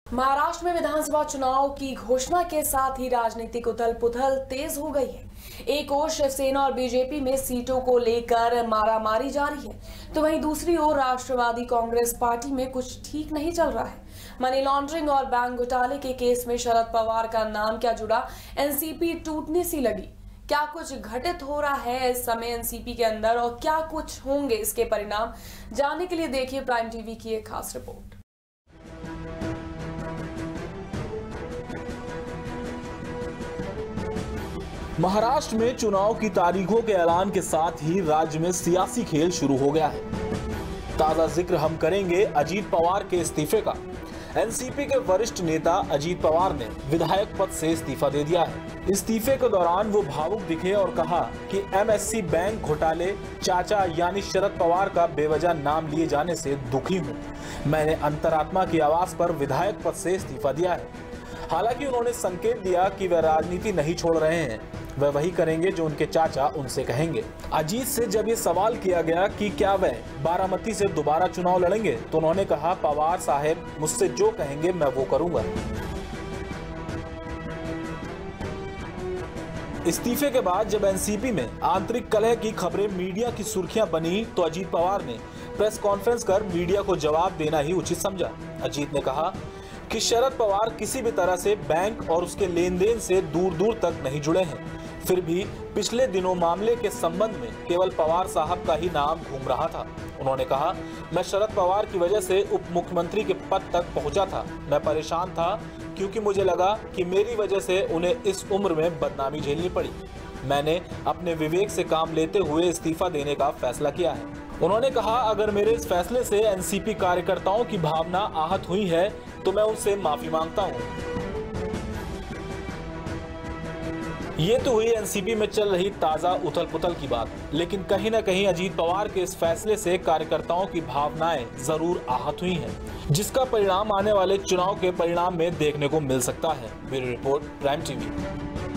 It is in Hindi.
महाराष्ट्र में विधानसभा चुनाव की घोषणा के साथ ही राजनीतिक उथल-पुथल तेज हो गई है। एक ओर शिवसेना और बीजेपी में सीटों को लेकर मारामारी जारी है, तो वहीं दूसरी ओर राष्ट्रवादी कांग्रेस पार्टी में कुछ ठीक नहीं चल रहा है। मनी लॉन्ड्रिंग और बैंक घोटाले के केस में शरद पवार का नाम क्या जुड़ा, एनसीपी टूटने सी लगी। क्या कुछ घटित हो रहा है इस समय एनसीपी के अंदर और क्या कुछ होंगे इसके परिणाम, जानने के लिए देखिए प्राइम टीवी की एक खास रिपोर्ट। महाराष्ट्र में चुनाव की तारीखों के ऐलान के साथ ही राज्य में सियासी खेल शुरू हो गया है। ताजा जिक्र हम करेंगे अजीत पवार के इस्तीफे का। एनसीपी के वरिष्ठ नेता अजीत पवार ने विधायक पद से इस्तीफा दे दिया है। इस्तीफे के दौरान वो भावुक दिखे और कहा कि एमएससी बैंक घोटाले चाचा यानी शरद पवार का बेवजह नाम लिए जाने से दुखी हूँ। मैंने अंतरात्मा की आवाज पर विधायक पद से इस्तीफा दिया है। हालांकि उन्होंने संकेत दिया कि वह राजनीति नहीं छोड़ रहे हैं, वह वही करेंगे जो उनके चाचा उनसे कहेंगे। अजीत से जब ये सवाल किया गया कि क्या वह बारामती से दोबारा चुनाव लड़ेंगे, तो उन्होंने कहा, पवार साहब मुझसे जो कहेंगे मैं वो करूंगा। इस्तीफे के बाद जब एनसीपी में आंतरिक कलह की खबरें मीडिया की सुर्खियां बनी, तो अजीत पवार ने प्रेस कॉन्फ्रेंस कर मीडिया को जवाब देना ही उचित समझा। अजीत ने कहा कि शरद पवार किसी भी तरह से बैंक और उसके लेन देन से दूर दूर तक नहीं जुड़े हैं। फिर भी पिछले दिनों मामले के संबंध में केवल पवार साहब का ही नाम घूम रहा था। उन्होंने कहा, मैं शरद पवार की वजह से उप मुख्यमंत्री के पद तक पहुंचा था। मैं परेशान था क्योंकि मुझे लगा कि मेरी वजह से उन्हें इस उम्र में बदनामी झेलनी पड़ी। मैंने अपने विवेक से काम लेते हुए इस्तीफा देने का फैसला किया है। उन्होंने कहा, अगर मेरे इस फैसले से एनसीपी कार्यकर्ताओं की भावना आहत हुई है तो मैं उनसे माफी मांगता हूं। ये तो हुई एनसीपी में चल रही ताजा उथल-पुथल की बात, लेकिन कहीं ना कहीं अजीत पवार के इस फैसले से कार्यकर्ताओं की भावनाएं जरूर आहत हुई हैं, जिसका परिणाम आने वाले चुनाव के परिणाम में देखने को मिल सकता है। Bureau report, prime TV.